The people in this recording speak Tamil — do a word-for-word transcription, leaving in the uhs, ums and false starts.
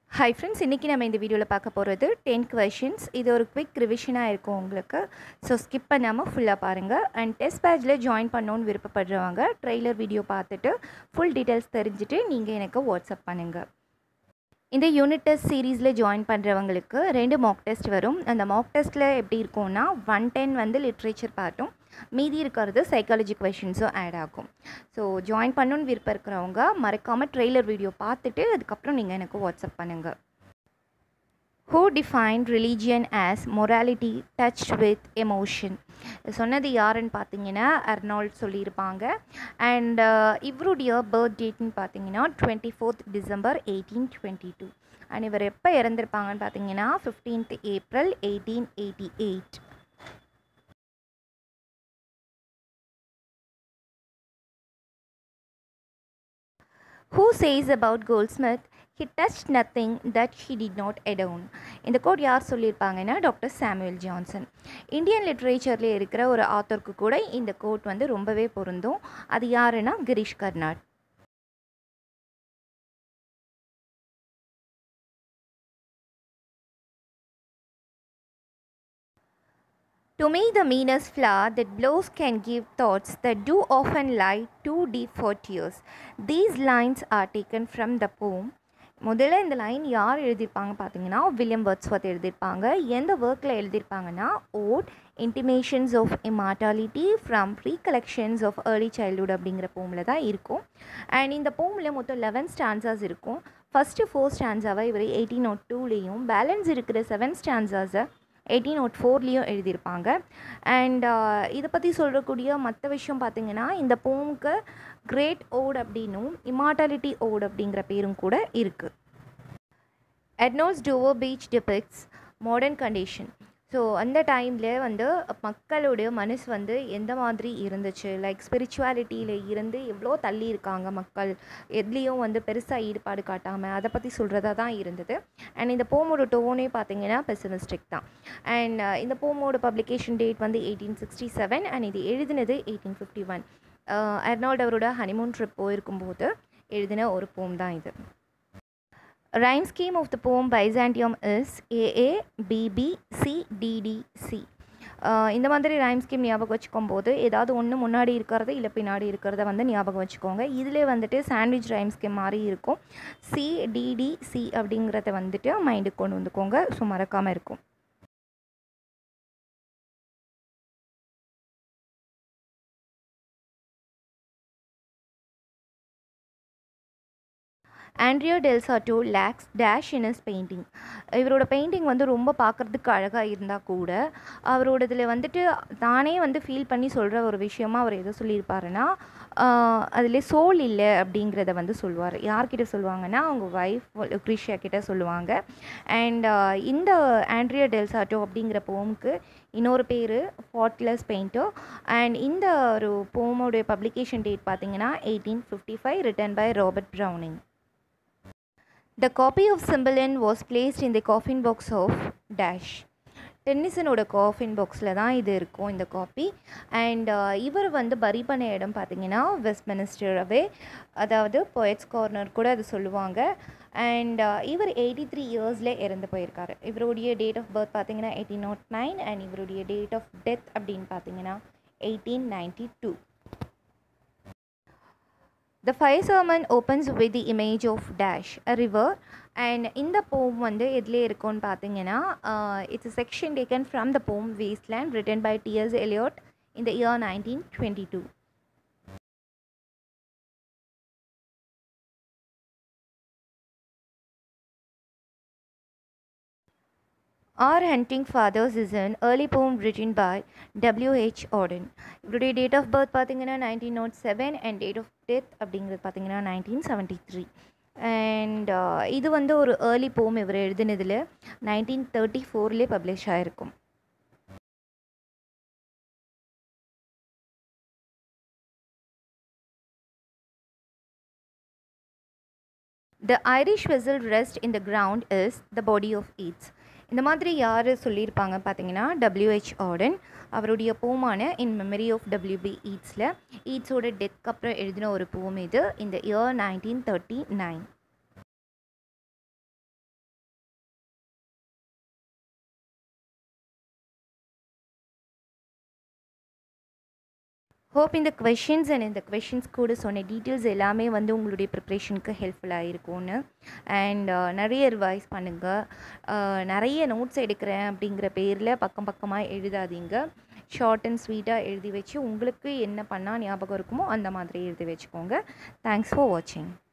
Hi friends, இன்னைக்கு நம்ம இந்த வீடியோவில் பார்க்க போகிறது ten questions. இது ஒரு குவிக் ரிவிஷனாக இருக்கும் உங்களுக்கு. ஸோ ஸ்கிப் பண்ணாமல் ஃபுல்லாக பாருங்கள். அண்ட் டெஸ்ட் பேட்சில் ஜாயின் பண்ணணுன்னு விருப்பப்படுறவங்க ட்ரெய்லர் வீடியோ பார்த்துட்டு ஃபுல் டீட்டெயில்ஸ் தெரிஞ்சுட்டு நீங்கள் எனக்கு வாட்ஸ்அப் பண்ணுங்கள். இந்த யூனிட் டெஸ்ட் சீரீஸில் ஜாயின் பண்ணுறவங்களுக்கு ரெண்டு மாக் டெஸ்ட் வரும். அந்த மாக் டெஸ்ட்டில் எப்படி இருக்கும்னா ஒன் டென் வந்து லிட்ரேச்சர் பார்ட்டும் மீதி இருக்கிறது சைக்காலஜி கொஷின்ஸும் ஆட் ஆகும். ஸோ ஜாயின் பண்ணணுன்னு விருப்பம் இருக்கிறவங்க மறக்காமல் ட்ரெய்லர் வீடியோ பார்த்துட்டு அதுக்கப்புறம் நீங்கள் எனக்கு வாட்ஸ்அப் பண்ணுங்கள். Who defined religion as morality touched with emotion? சொன்னது யாருன்னு பார்த்தீங்கன்னா அர்னால்ட் சொல்லியிருப்பாங்க. அண்ட் இவருடைய பர்த் டேட்னு பார்த்தீங்கன்னா twenty fourth December eighteen twenty two and இவர் எப்போ இறந்துருப்பாங்கன்னு பார்த்தீங்கன்னா fifteenth April eighteen eighty eight. Who says about Goldsmith, he touched nothing that he did not adorn? இந்த கோட் யார் சொல்லியிருப்பாங்கன்னா டாக்டர் சாமுவேல் ஜான்சன். இந்தியன் லிட்ரேச்சரில் இருக்கிற ஒரு ஆத்தருக்கு கூட இந்த கோட் வந்து ரொம்பவே பொருந்தும். அது யாருன்னா Girish Karnad. To me, the meanest flaw that blows can give thoughts that do often lie too deep for tears. These lines are taken from the poem. முதல்ல இந்த லைன் யார் எழுதியிருப்பாங்க பார்த்தீங்கன்னா வில்லியம் வேர்ட்ஸ்வர்த் எழுதியிருப்பாங்க. எந்த ஒர்க்கில் எழுதியிருப்பாங்கன்னா ode intimations of immortality from recollections of early childhood அப்படிங்கிற போமில் தான் இருக்கும். அண்ட் இந்த போமில் மொத்தம் லெவன் ஸ்டான்சாஸ் இருக்கும். ஃபஸ்ட்டு ஃபோர் ஸ்டான்ஸாவை இவர் எயிட்டீன் நாட் டூலேயும் பேலன்ஸ் இருக்கிற செவன் ஸ்டான்சாஸை எயிட்டீன் நாட் ஃபோர்லேயும் எழுதியிருப்பாங்க. அண்ட் இதை பற்றி சொல்கிறக்கூடிய மற்ற விஷயம் பார்த்திங்கன்னா இந்த போமுக்கு கிரேட் ஓட் அப்படின்னும் இம்மார்டாலிட்டி ஓட் அப்படிங்கிற பேரும் கூட இருக்குது. எட்னோஸ் Dover beach depicts modern condition. So அந்த டைமில் வந்து மக்களுடைய மனசு வந்து எந்த மாதிரி இருந்துச்சு, லைக் ஸ்பிரிச்சுவாலிட்டியில் இருந்து எவ்வளோ தள்ளி இருக்காங்க மக்கள், எதுலேயும் வந்து பெருசாக ஈடுபாடு காட்டாமல் அதை பற்றி சொல்கிறதா தான் இருந்தது. அண்ட் இந்த போமோட டோனே பார்த்தீங்கன்னா பெசிமிஸ்டிக் தான். அண்ட் இந்த போமோட பப்ளிகேஷன் டேட் வந்து எயிட்டீன் சிக்ஸ்டி செவன் அண்ட் இது எழுதினது எயிட்டீன் ஃபிஃப்டி ஒன். அர்னால்ட் அவரோட ஹனிமூன் ட்ரிப் போயிருக்கும்போது எழுதின ஒரு போம் தான் இது. Rhyme scheme of the poem Byzantium is A A B B C D D C. இந்த மாதிரி ரைம் ஸ்கீம் ஞாபகம் வச்சுக்கும் போது ஏதாவது ஒன்று முன்னாடி இருக்கிறது இல்லை பின்னாடி இருக்கிறத வந்து ஞாபகம் வச்சுக்கோங்க. இதிலே வந்துட்டு சாண்ட்விச் ரைம் ஸ்கீம் மாதிரி இருக்கும். சி டிடி சி அப்படிங்கிறத வந்துட்டு மைண்டுக்கு கொண்டு வந்துக்கோங்க. ஸோ மறக்காமல் இருக்கும். Andrea del Sarto lakes dash in is painting. இவரோட பெயிண்டிங் வந்து ரொம்ப பார்க்குறதுக்கு அழகாக இருந்தால் கூட அவரோட இதில் வந்துட்டு தானே வந்து ஃபீல் பண்ணி சொல்கிற ஒரு விஷயமாக அவர் எதை சொல்லியிருப்பாருன்னா அதில் சோல் இல்லை அப்படிங்கிறத வந்து சொல்லுவார். யார்கிட்ட சொல்லுவாங்கன்னா அவங்க ஒய்ஃப் லுக்ரீஷியா கிட்ட சொல்லுவாங்க. அண்ட் இந்த ஆண்ட்ரியா டெல் சாட்டோ அப்படிங்கிற போமுக்கு இன்னொரு பேர் ஃபாட்லெஸ் பெயிண்டர். அண்ட் இந்த ஒரு போமோடைய பப்ளிகேஷன் டேட் பார்த்தீங்கன்னா eighteen fifty five written by Robert Browning. The copy of Cymbeline was placed in the coffin box of Dash. டென்னிசனோட காஃபின் பாக்ஸில் தான் இது இருக்கும் இந்த காப்பி. அண்ட் இவர் வந்து பரி பண்ண இடம் பார்த்தீங்கன்னா வெஸ்ட்மினிஸ்டரவே, அதாவது போயட்ஸ் கார்னர் கூட அது சொல்லுவாங்க. அண்ட் இவர் எயிட்டி த்ரீ இயர்ஸில் இறந்து போயிருக்காரு. இவருடைய டேட் ஆஃப் பர்த் பார்த்தீங்கன்னா எயிட்டீன் நாட் நைன் அண்ட் இவருடைய டேட் ஆஃப் டெத் அப்படின்னு பார்த்தீங்கன்னா eighteen ninety two. The fire sermon opens with the image of Dash, a river. And in the poem வந்து எதிலே இருக்கும்னு பார்த்தீங்கன்னா it's a section taken from the poem Wasteland written by T S Eliot in the year nineteen twenty-two. Our Hunting Fathers is an early poem written by W H Auden. இவருடைய டேட் ஆஃப் பர்த் பார்த்தீங்கன்னா nineteen nought seven and date of death அப்படிங்கிறது பார்த்தீங்கன்னா நைன்டீன் செவன்ட்டி த்ரீ. அண்ட் இது வந்து ஒரு ஏர்லி போம் இவர் எழுதினதில் நைன்டீன் தேர்ட்டி ஃபோர்லேயே பப்ளிஷ் ஆகிருக்கும். The Irish vessel rest in the ground is the body of Yeats. இந்த மாதிரி யார் சொல்லியிருப்பாங்க பார்த்தீங்கன்னா டபிள்யூஹெச் ஆர்டன். அவருடைய போமான இன் மெமரி ஆஃப் டபிள்யூபி ஈட்ஸில் ஈட்ஸோட டெத்க்கு அப்புறம் எழுதின ஒரு போம் இது இந்த year nineteen thirty nine. Hope இந்த கொஷின்ஸ் அண்ட் இந்த கொஷின்ஸ் கூட சொன்ன டீட்டெயில்ஸ் எல்லாமே வந்து உங்களுடைய ப்ரிப்ரேஷனுக்கு ஹெல்ப்ஃபுல்லாக இருக்கும்னு. அண்ட் நிறைய ரிவைஸ் பண்ணுங்கள். நிறைய நோட்ஸ் எடுக்கிறேன் அப்படிங்கிற பேரில் பக்கம் பக்கமாக எழுதாதீங்க. ஷார்ட் அண்ட் ஸ்வீட்டாக எழுதி வச்சு உங்களுக்கு என்ன பண்ணால் ஞாபகம் இருக்குமோ அந்த மாதிரி எழுதி வச்சுக்கோங்க. தேங்க்ஸ் ஃபார் வாட்சிங்.